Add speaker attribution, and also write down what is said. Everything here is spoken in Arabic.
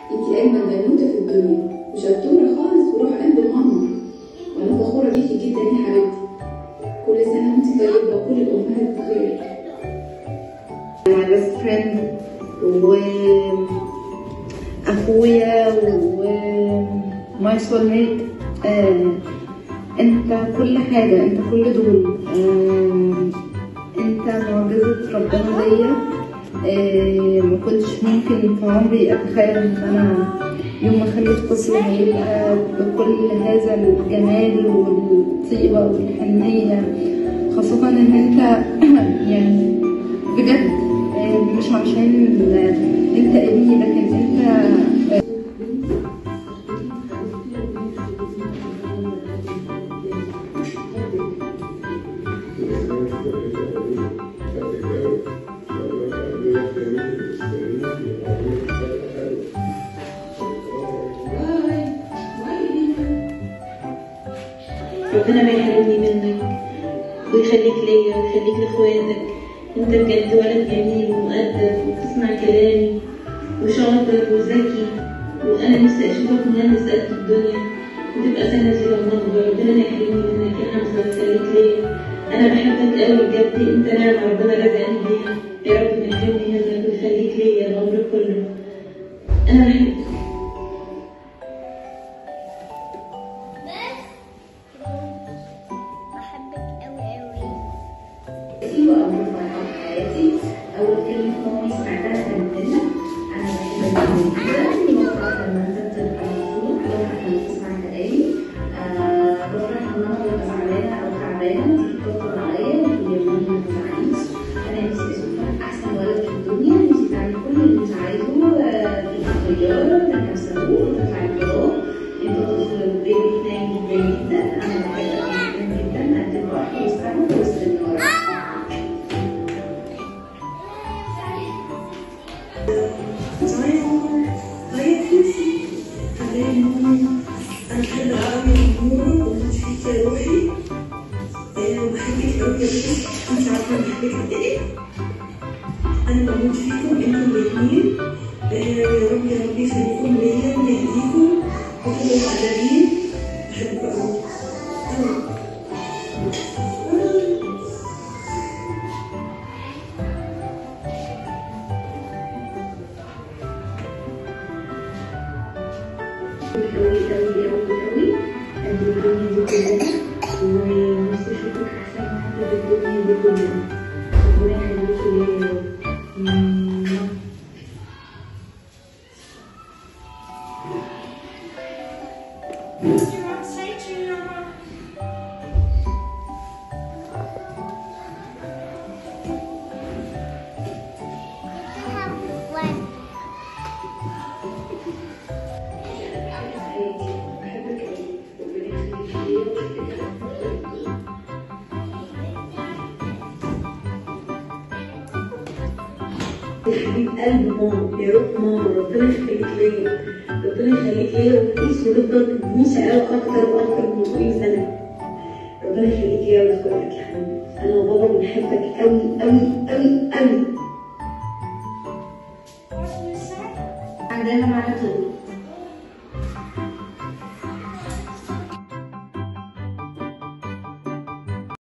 Speaker 1: انتي اجمل بنوته في الدنيا وشطوره خالص وروح قلب ماما، وانا فخوره بيكي جدا يا حبيبتي. كل سنه وانتي طيبه وكل الامهات بخير.
Speaker 2: my best friend واخويا وماي سول ميت. انت كل حاجه، انت كل دول. انت معجزه ربنا ليا. ما كنتش ممكن في عمري اتخيل ان انا يوم ما اخلف طفل هيبقى بكل هذا الجمال والطيبه والحنيه، خاصه ان انت يعني بجد مش عشان انت ابني، لكن انت
Speaker 3: ربنا ما يحرمني منك ويخليك ليا ويخليك لاخواتك. انت بجد ولد جميل ومؤدب وبتسمع كلامي وشاطر وذكي، وانا نفسي اشوفك مهندس قد الدنيا وتبقى سنة زي المنظر. ربنا ما يحرمني منك يا حمزة ويخليك ليا. انا بحبك قوي بجد، انت نعمة ربنا رزقني بيها. يا رب ما يحرمني منك ويخليك ليا العمر كله. انا بحبك.
Speaker 2: وأول فرحة في حياتي، أول كلمة مامي سمعتها كانت لنا أنا بحبك جدا. بفرح لما أنت بتبقى مبسوط، بفرح لما تسمع كلامي، بفرح لما أنا ببقى زعلانة أو تعبانة تيجي تطبطب عليا وتقول لي مامي ما تزعليش. أنا نفسي أشوفك أحسن ولد في الدنيا، نفسي تعمل كل اللي أنت عايزه، تركب طيارة، تركب صاروخ، تطلع الفضاء. أنت طفل بيبي تنام جدا جدا. أنا بحبك جدا جدا. هتبقى أحلى مستقبل وسط النار.
Speaker 4: أنا بحب أقوي الأمور وأموت فيك يا روحي، وبحبك أوي يا بنتي. أنت عارفة أنا بحبك قد إيه؟ أنا بموت فيكم أنتوا الاتنين. يا رب يا رب يخليكم ليا ويهديكم وتبقوا مؤدبين. بحبك أوي.
Speaker 2: أوي أوي أوي أوي قد الدنيا دي كلها، ونفسي أشوفك أحسن حد في الدنيا دي كلها. ربنا يخليكي ليا يا رب.
Speaker 3: حبيب قلب ماما، يا روح ماما، ربنا يخليك ليا، ربنا يخليك ليا ونعيش ونفضل نعيش أكتر وأكتر من كل سنة. ربنا يخليك ليا ويذكرك يا حبيبي. أنا وبابا بنحبك أوي أوي أوي أوي.
Speaker 2: عندنا معانا طفل